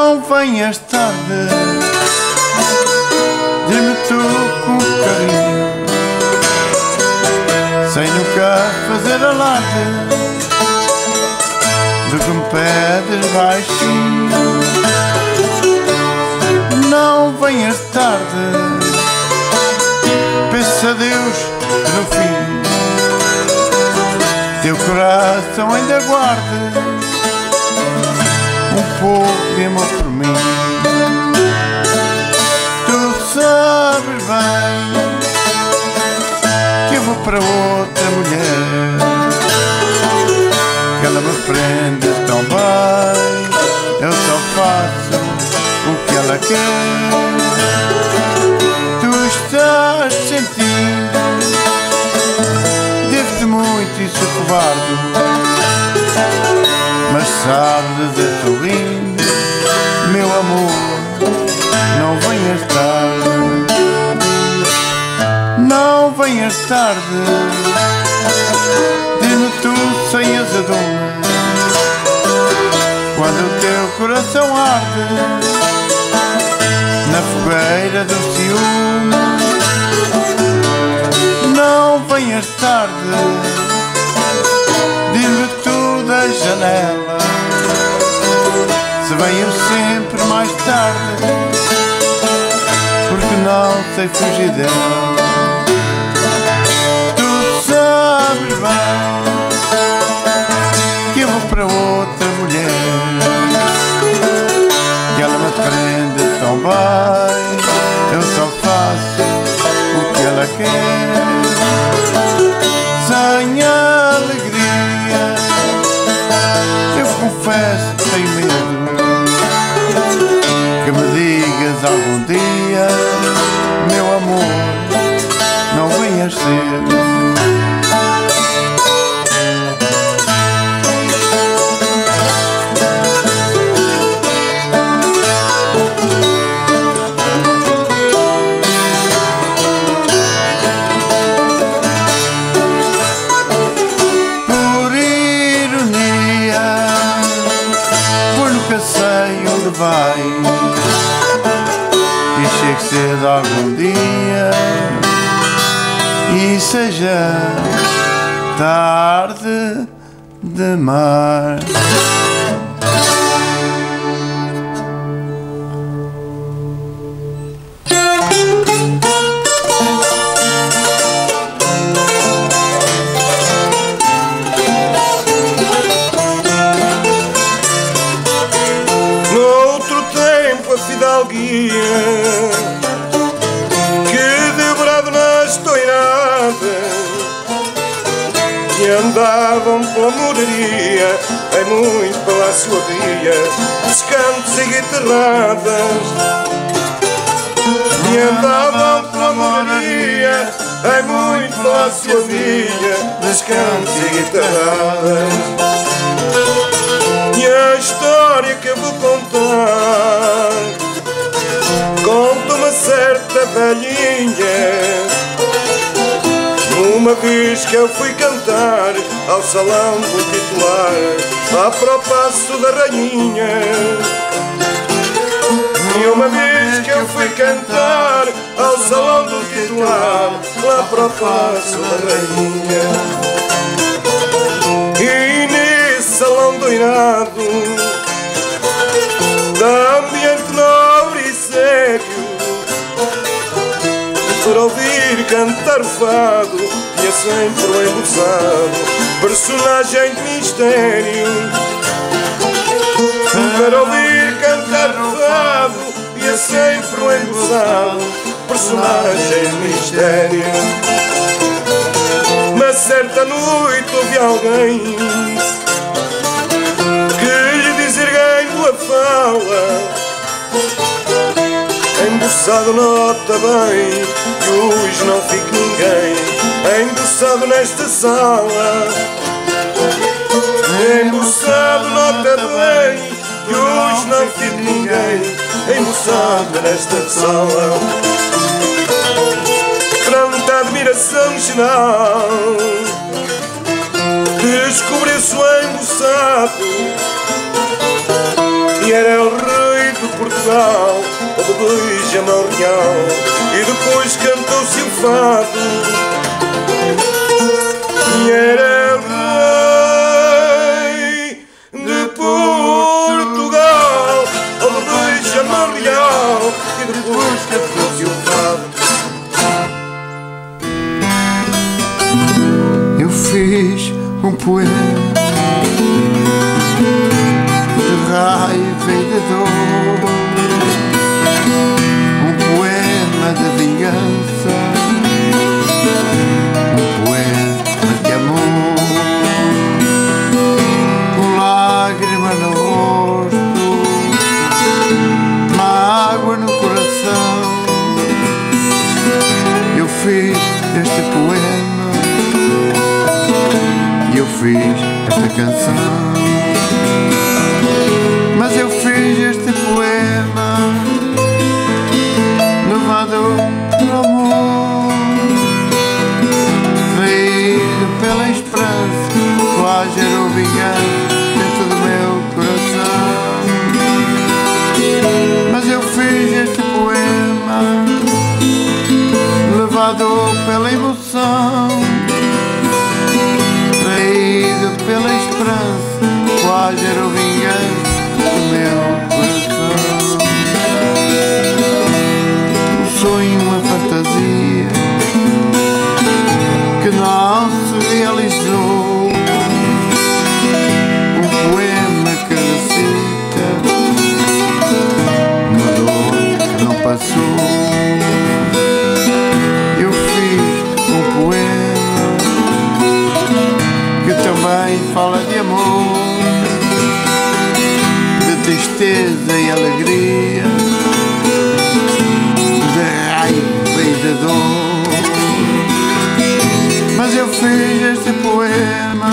Não venhas tarde, diz-me tu com carinho, sem nunca fazer alarde do que me pedes baixinho. Não venhas tarde, peça a Deus que no fim teu coração ainda guarde um pouco de amor por mim. Tu sabes bem que eu vou para outra mulher, que ela me prende tão bem, eu só faço o que ela quer. Tu estás sentindo, devo-te muito e sou covarde, mas sabes, eu sou lindo, meu amor, não venhas tarde. Não venhas tarde, diz-me tu sem azedume, quando o teu coração arde na fogueira do ciúme. Não venhas tarde, diz-me tu da janela, se venho sempre mais tarde, porque não sei fugir dela. Tu sabes bem que eu vou para outra mulher, que ela me prende tão bem, eu só faço o que ela quer. Sem alegria, eu confesso que tenho medo que me digas algum dia, meu amor, não venhas cedo. Sei onde vai e chegue cedo algum dia e seja tarde demais. Fidalguia que devorado nas toiradas e andavam pela moraria, em muito palácio havia descantos e guitarradas, e andavam pela moraria, em muito palácio havia descantos e guitarradas. E a história que eu vou contar conta uma certa velhinha, uma vez que eu fui cantar ao salão do titular, lá para o passo da rainha. E uma vez que eu fui cantar ao salão do titular, lá para o passo da rainha. E nesse salão doirado, de ambiente nobre e sério, para ouvir cantar o fado, tinha sempre o embolsado personagem de mistério. Para ouvir cantar o fado, tinha sempre o embolsado personagem de mistério. Mas certa noite ouvi alguém que lhe diz erguendo a fala, embuçado nota bem, que hoje não fique ninguém embuçado nesta sala. Embuçado nota bem, que hoje não fique ninguém embuçado nesta sala. Perante a admiração geral, descobriu-se o embuçado, e era o rei do beija-me ao real e depois cantou-se o fado. E era rei de Portugal, oh, beija-me ao real e depois cantou-se o fado. Eu fiz um poema de raiva e de dor, um poema de vingança, um poema de amor, com lágrima no rosto, mágoa no coração. Eu fiz este poema, eu fiz esta canção, mas eu fiz este poema levado pelo amor, traído pela esperança, flágero ou vingança dentro do meu coração. Mas eu fiz este poema levado pela emoção, traído pela esperança, flágero ou vingança do meu coração. Um sonho, uma fantasia que não se realizou, um poema que recita uma dor que não passou. Eu fiz um poema que também fala de amor, de tristeza e alegria, de raiva e de dor. Mas eu fiz este poema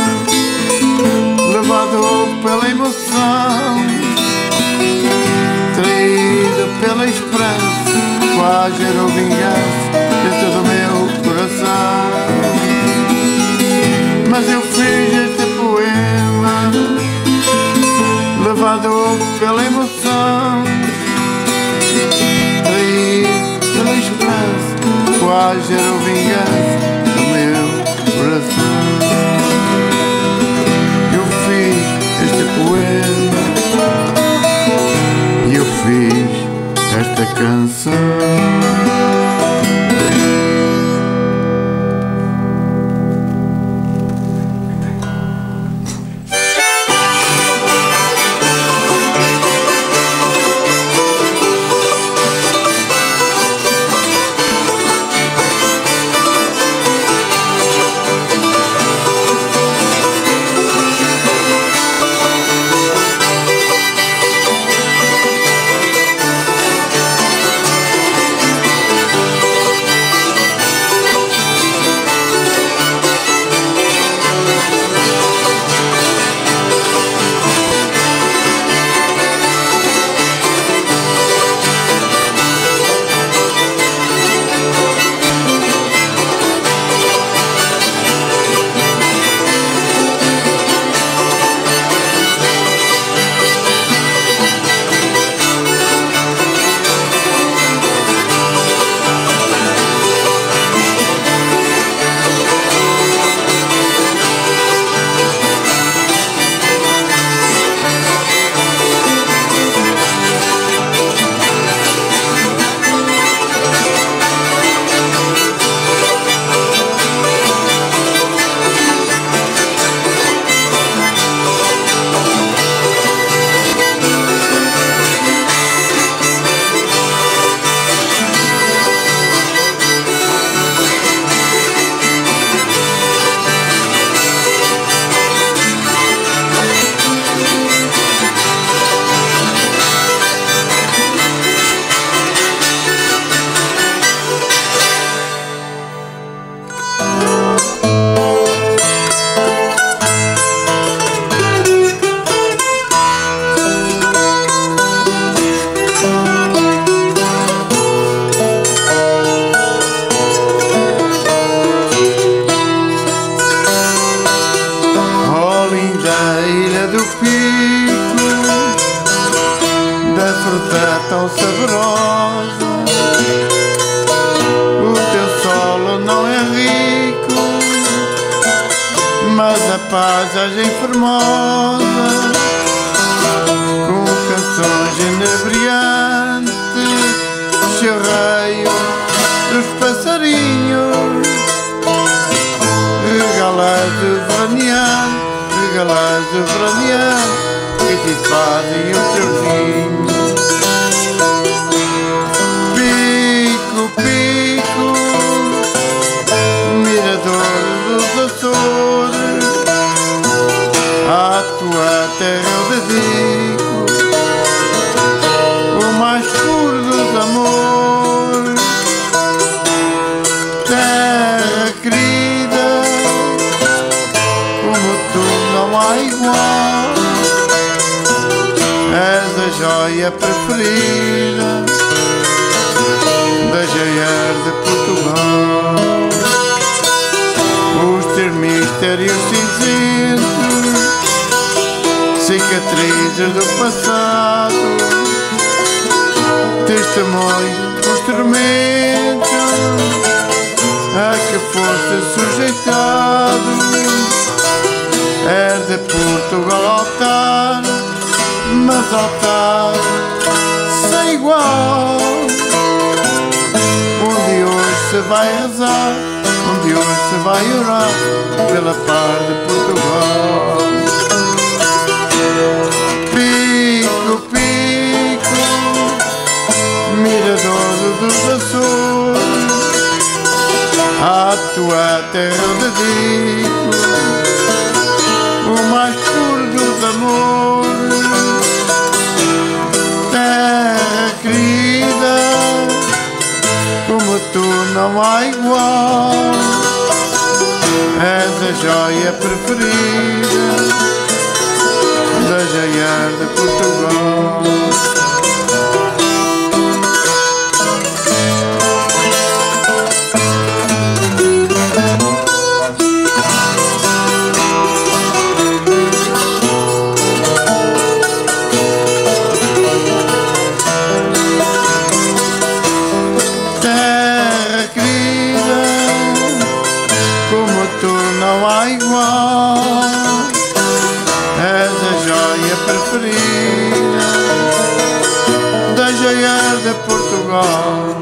levado pela emoção, traído pela esperança, flágero ou vingança dentro do meu coração. Mas eu fiz este poema levado pela emoção, traído pela esperança, flágero ou vingança do meu coração. Eu fiz este poema e eu fiz esta canção. fruta tão saborosa. O teu solo não é rico, mas a paisagem formosa, com canções inebriantes, chorreio dos passarinhos, regalas de veraneante, que te fazem o teu vinho. Pico, pico, mirador dos Açores, à tua terra eu dedico o mais puro dos amores. Terra querida, como tu não há igual, és a joia preferida da Jair de Portugal. Os teus mistérios cinzentos, cicatrizes do passado, testemunho dos tormentos a que foste sujeitado. És de Portugal altar, mas altar sem igual, onde hoje se vai rezar, onde hoje se vai orar pela paz de Portugal. Pico, pico, mirador dos Açores, à tua terra eu dedico o mais puro dos amores. Terra querida, como tu não há igual, és a joia preferida da Jair de Portugal. Não há igual, és a joia preferida da Jair de Portugal.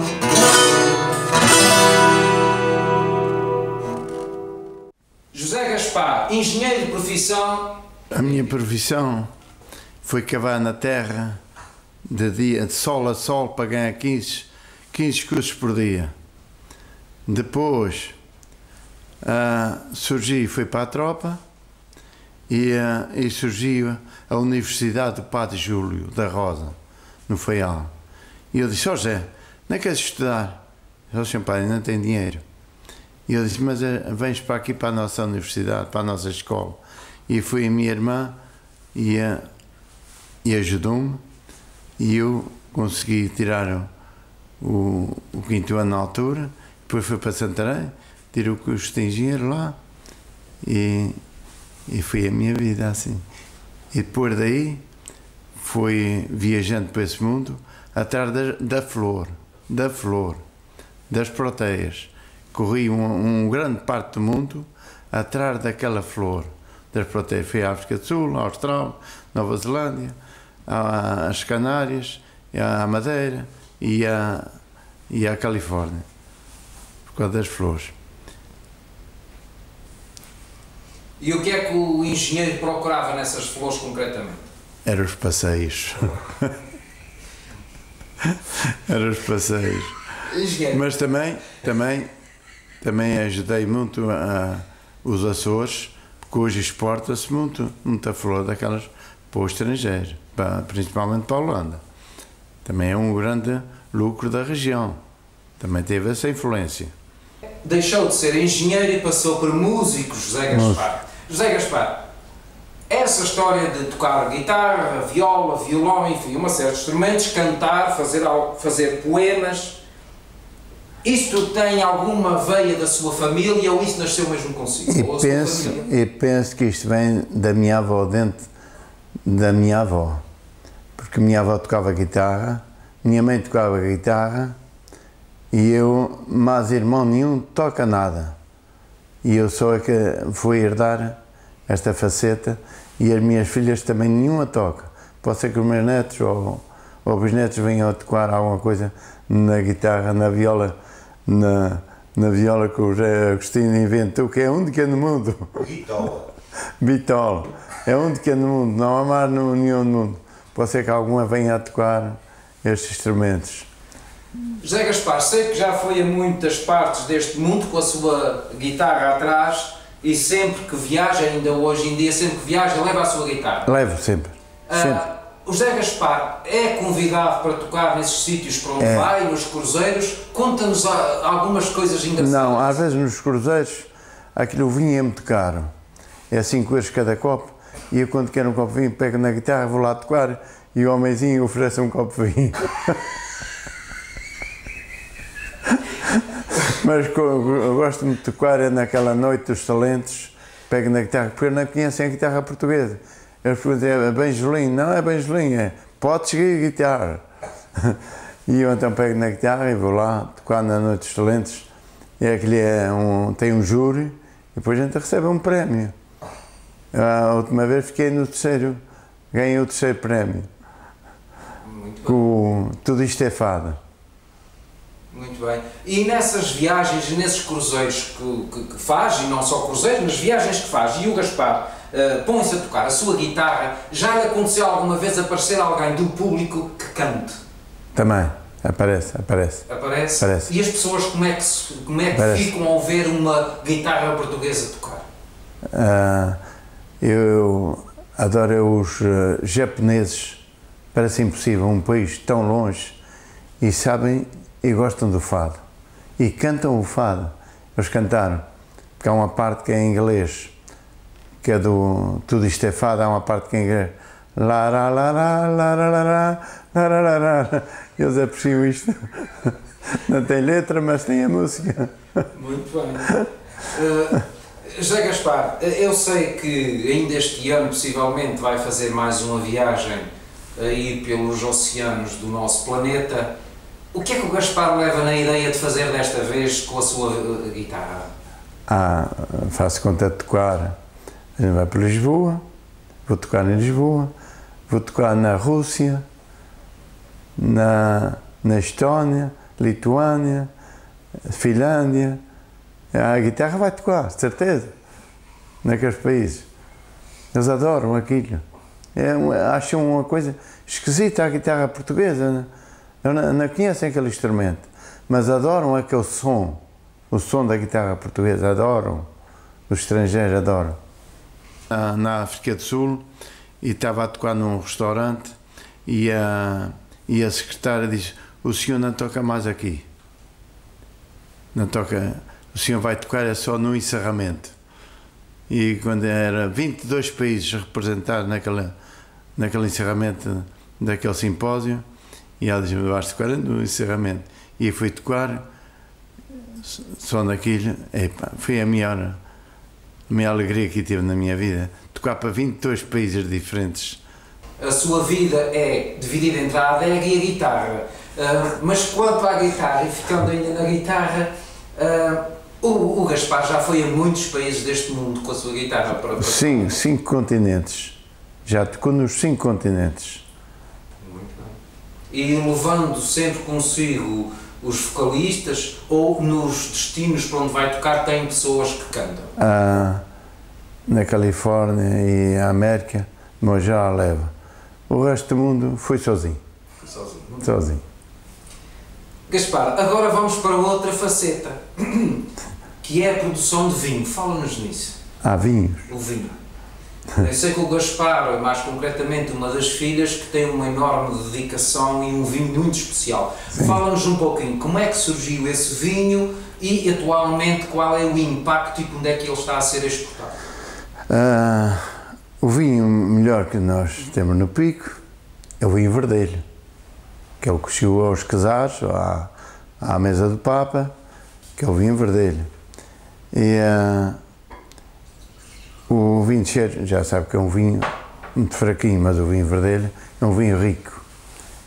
José Gaspar, engenheiro de profissão. A minha profissão foi cavar na terra de sol a sol para ganhar 15 escudos por dia. Depois surgi, fui para a tropa e surgiu a Universidade do Padre Júlio da Rosa, no Faial. E eu disse: ó Zé, não queres estudar? Ele disse: pai, não tem dinheiro. E eu disse: mas vens para aqui, para a nossa universidade, para a nossa escola. E foi a minha irmã e ajudou-me, e eu consegui tirar o 5º ano na altura. Depois fui para Santarém, tirei o curso de engenheiro lá e foi a minha vida assim. E depois daí fui viajando por esse mundo atrás da flor, das proteias. Corri grande parte do mundo atrás daquela flor, das proteias. Fui à África do Sul, à Austrália, Nova Zelândia, às Canárias, à Madeira e à Califórnia, por causa das flores. E o que é que o engenheiro procurava nessas flores concretamente? Eram os passeios. Eram os passeios. Engenheiro. Mas também ajudei muito os Açores, porque hoje exporta-se muita flor daquelas para o estrangeiro, principalmente para a Holanda. Também é um grande lucro da região. Também teve essa influência. Deixou de ser engenheiro e passou por músico, José Gaspar. José Gaspar, essa história de tocar guitarra, viola, violão, enfim, uma série de instrumentos, cantar, fazer poemas, isto tem alguma veia da sua família ou isso nasceu mesmo consigo? E penso que isto vem da minha avó, da minha avó. porque minha avó tocava guitarra, minha mãe tocava guitarra e eu, mas irmão nenhum toca nada. E eu só é que fui herdar esta faceta e as minhas filhas também nenhuma toca. Pode ser que os meus netos ou bisnetos venham a tocar alguma coisa na guitarra, na viola, na viola que o José Agostinho inventou, que é única no mundo. Bitola. Bitola. É única no mundo, não há mais nenhum no mundo. Pode ser que alguma venha a tocar estes instrumentos. José Gaspar, sei que já foi a muitas partes deste mundo com a sua guitarra atrás e sempre que viaja, ainda hoje em dia, sempre que viaja, leva a sua guitarra. Levo sempre. Sempre. O José Gaspar é convidado para tocar nesses sítios para onde vai, nos cruzeiros. Conta-nos algumas coisas engraçadas. Não, às vezes nos cruzeiros aquilo o vinho é muito caro. É 5 euros cada copo e eu quando quero um copo de vinho pego na guitarra, vou lá tocar e o homenzinho oferece um copo de vinho. Mas eu gosto de tocar é naquela noite dos talentos, pego na guitarra, porque eu não conhecem a guitarra portuguesa. Eles perguntam, é Benjolim? Não é Benjolim, é pode seguir a guitarra. E eu então pego na guitarra e vou lá tocar na noite dos talentos. E aquele tem um júri e depois a gente recebe um prémio. A última vez fiquei no terceiro, ganhei o terceiro prémio. Muito bem. Com Tudo Isto é Fado. Muito bem. E nessas viagens e nesses cruzeiros que faz, e não só cruzeiros, nas viagens que faz, e o Gaspar põe-se a tocar a sua guitarra, já lhe aconteceu alguma vez aparecer alguém do público que cante? Também, aparece. Aparece? E as pessoas como é que ficam ao ver uma guitarra portuguesa tocar? Eu adoro os japoneses, parece impossível, um país tão longe, e sabem e gostam do fado, e cantam o fado. Eles cantaram, porque há uma parte que é em inglês, que é do Tudo Isto é Fado, há uma parte que é em inglês, eles apreciam isto, não tem letra, mas tem a música. Muito bem. José Gaspar, eu sei que ainda este ano possivelmente vai fazer mais uma viagem a ir pelos oceanos do nosso planeta. O que é que o Gaspar leva na ideia de fazer desta vez com a sua guitarra? Faço conta de tocar. A gente vai para Lisboa, vou tocar em Lisboa, vou tocar na Rússia, na Estónia, Lituânia, Finlândia. A guitarra vai tocar, de certeza, naqueles países. Eles adoram aquilo. Acham uma coisa esquisita a guitarra portuguesa, né? Não conhecem aquele instrumento, mas adoram aquele som, o som da guitarra portuguesa, adoram, os estrangeiros adoram. Na África do Sul, e estava a tocar num restaurante, e a secretária disse, o senhor não toca mais aqui, não toca, o senhor vai tocar é só no encerramento. E quando era 22 países representados naquele encerramento daquele simpósio, e ela disse-me, vais tocar no encerramento. E eu fui tocar, só naquilo, foi a minha alegria que tive na minha vida, tocar para 22 países diferentes. A sua vida é dividida entre a adega e a guitarra, mas quanto à guitarra, e ficando ainda na guitarra, o Gaspar já foi a muitos países deste mundo com a sua guitarra? Sim, 5 continentes, já tocou nos 5 continentes. E levando sempre consigo os vocalistas, ou nos destinos para onde vai tocar tem pessoas que cantam? Na Califórnia e a América, mas já a leva. O resto do mundo foi sozinho. Sozinho. Gaspar, agora vamos para outra faceta, que é a produção de vinho. Fala-nos nisso. Vinhos. O vinho. Eu sei que o Gaspar, mais concretamente uma das filhas, que tem uma enorme dedicação e um vinho muito especial. Fala-nos um pouquinho como é que surgiu esse vinho e atualmente qual é o impacto e onde é que ele está a ser exportado. O vinho melhor que nós temos no Pico é o vinho verdelho, que é o que chegou aos casares, à mesa do Papa, que é o vinho verdelho. E o vinho de cheiro, já sabe que é um vinho muito fraquinho, mas o vinho verdelho é um vinho rico.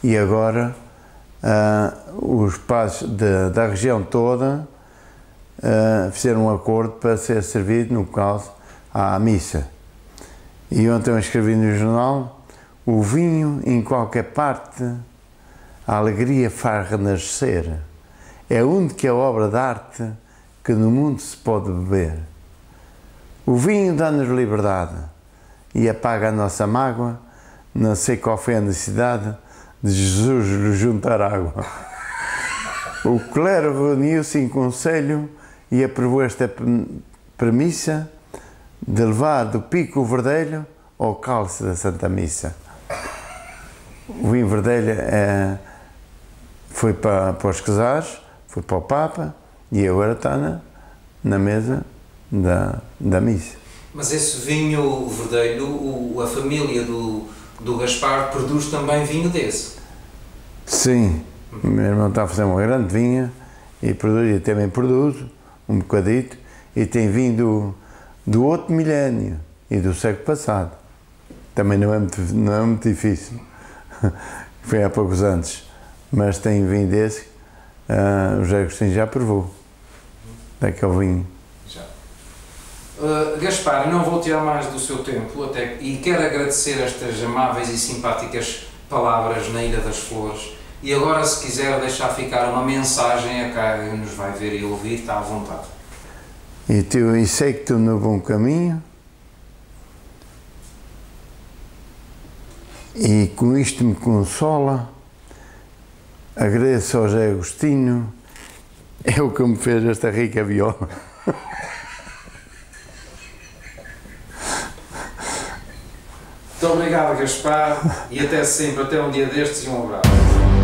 E agora os padres da região toda fizeram um acordo para ser servido, no caso, à missa. E ontem eu escrevi no jornal: o vinho em qualquer parte, a alegria faz renascer. É a única obra de arte que no mundo se pode beber. O vinho dá-nos liberdade e apaga a nossa mágoa. Não sei qual foi a necessidade de Jesus lhe juntar água. O clero reuniu-se em conselho e aprovou esta premissa de levar do pico verdelho ao cálice da Santa Missa. O vinho verdelho foi para os Cesares, foi para o Papa e agora está na mesa da missa. Mas esse vinho verdelho, a família do Gaspar produz também vinho desse? Sim, o meu irmão está a fazer uma grande vinha e também produz um bocadito, e tem vindo do outro milénio e do século passado. Também não é muito difícil, foi há poucos anos, mas tem vinho desse, o José Agostinho já provou, daquele vinho. Gaspar, não vou tirar mais do seu tempo e quero agradecer estas amáveis e simpáticas palavras na Ilha das Flores. E agora, se quiser deixar ficar uma mensagem a quem nos vai ver e ouvir, está à vontade. E sei que estou no bom caminho, e com isto me consola. Agradeço ao José Agostinho, é o que me fez esta rica viola. Muito obrigado, Gaspar, e até sempre, até um dia destes, e um abraço.